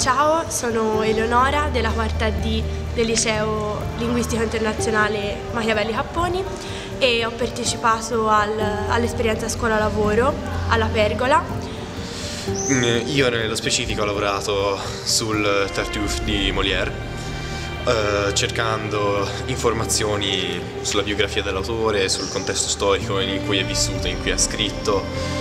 Ciao, sono Eleonora della quarta D del liceo linguistico internazionale Machiavelli Capponi e ho partecipato all'esperienza scuola-lavoro alla Pergola. Io nello specifico ho lavorato sul Tartuffe di Molière, cercando informazioni sulla biografia dell'autore, sul contesto storico in cui è vissuto, in cui ha scritto.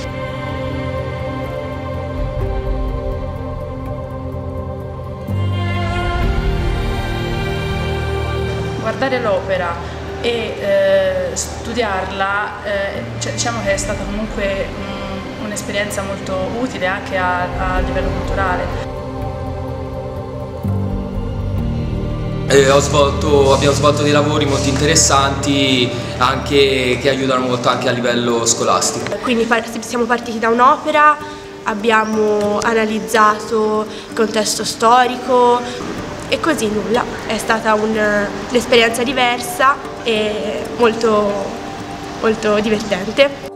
Guardare l'opera e studiarla, diciamo che è stata comunque un'esperienza molto utile anche a livello culturale. Abbiamo svolto dei lavori molto interessanti che aiutano molto anche a livello scolastico. Quindi siamo partiti da un'opera, abbiamo analizzato il contesto storico e così nulla. È stata un'esperienza diversa e molto divertente.